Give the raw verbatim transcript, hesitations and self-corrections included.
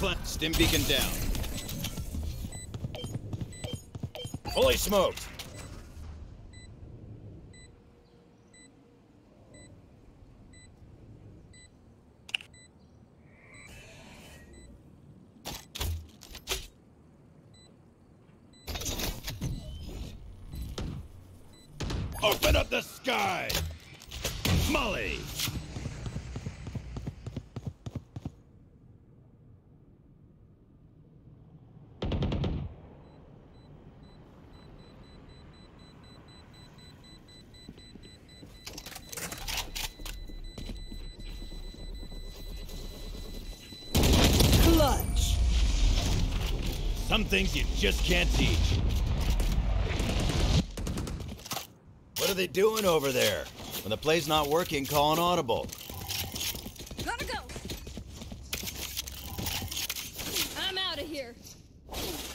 plant. Stim beacon down. Fully smoked. Open up the sky! Molly! Clutch! Some things you just can't teach. What are they doing over there? When the play's not working, call an audible. Gotta go! I'm out of here!